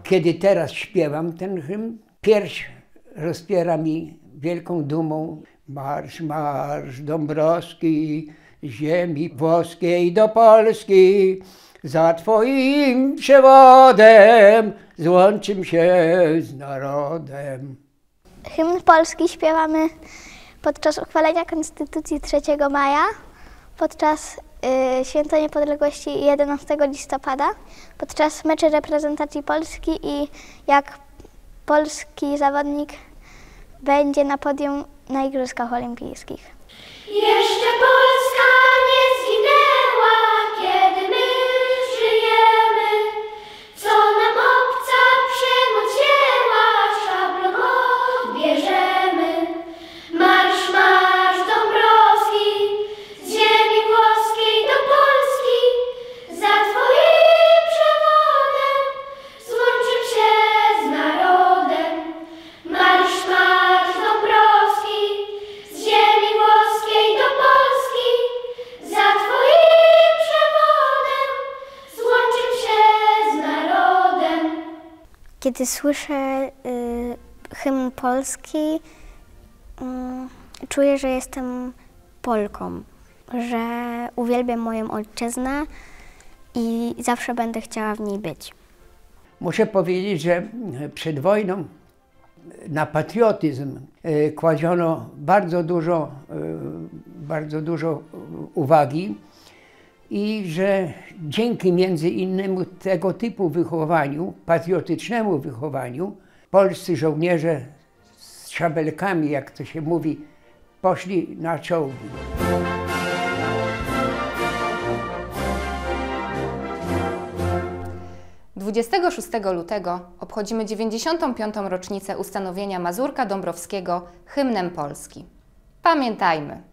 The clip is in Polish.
Kiedy teraz śpiewam ten hymn, pierś rozpiera mi wielką dumą. Marsz, marsz Dąbrowski, ziemi włoskiej do Polski, za Twoim przewodem złączym się z narodem. Hymn polski śpiewamy podczas uchwalenia Konstytucji 3 maja, podczas Święta Niepodległości 11 listopada, podczas meczy reprezentacji Polski i jak polski zawodnik będzie na podium na Igrzyskach Olimpijskich. Jeszcze Polska nie zginęła, kiedy my żyjemy, co nam obca przemoc wzięła, szablą odbierzemy. Marsz, marsz Dąbrowski, z ziemi włoskiej do Polski, za Twoim przewodem złączym się z narodem. Marsz, marsz Dąbrowski, z ziemi włoskiej do Polski, za Twoim przewodem złączym się z narodem. Kiedy słyszę hymn polski, czuję, że jestem Polką, że uwielbiam moją ojczyznę i zawsze będę chciała w niej być. Muszę powiedzieć, że przed wojną na patriotyzm kładziono bardzo dużo uwagi i że dzięki między innymi tego typu wychowaniu, patriotycznemu wychowaniu, polscy żołnierze z szabelkami, jak to się mówi, poszli na czołgi. 26 lutego obchodzimy 95. rocznicę ustanowienia Mazurka Dąbrowskiego hymnem Polski. Pamiętajmy,